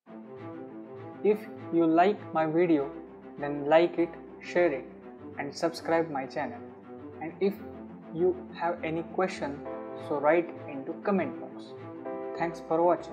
If you like my video, then like it, share it and subscribe my channel. And if you have any question, so write into comment box. Thanks for watching.